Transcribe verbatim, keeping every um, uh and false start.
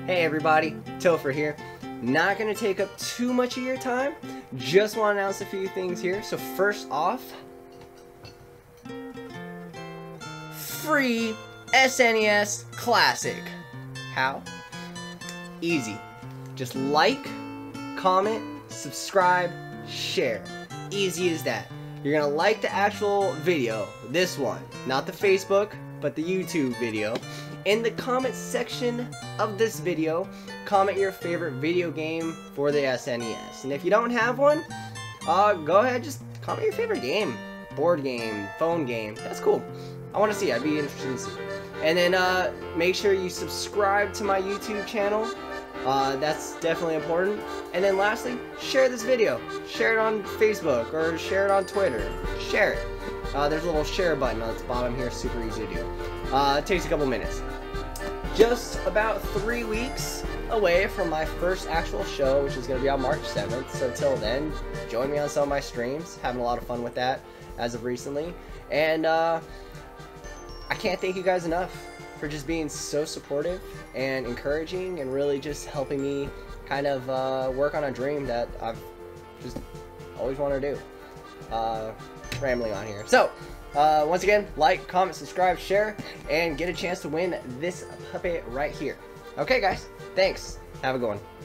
Hey everybody, Topher here. Not going to take up too much of your time. Just want to announce a few things here. So first off, free S N E S Classic. How? Easy. Just like, comment, subscribe, share. Easy as that. You're going to like the actual video, this one, not the Facebook, but the YouTube video. In the comment section of this video, comment your favorite video game for the S N E S. And if you don't have one, uh, go ahead, just comment your favorite game. Board game, phone game, that's cool. I want to see, I'd be interested to see. And then uh, make sure you subscribe to my YouTube channel. Uh, that's definitely important. And then lastly, share this video. Share it on Facebook or share it on Twitter. Share it. Uh, there's a little share button on the bottom here, super easy to do. Uh, it takes a couple minutes. Just about three weeks away from my first actual show, which is going to be on March seventh. So till then, join me on some of my streams. Having a lot of fun with that as of recently. And uh, I can't thank you guys enough for just being so supportive and encouraging and really just helping me kind of uh, work on a dream that I've just always wanted to do. Uh, rambling on here. So, uh, once again, like, comment, subscribe, share, and get a chance to win this puppet right here. Okay, guys. Thanks. Have a good one.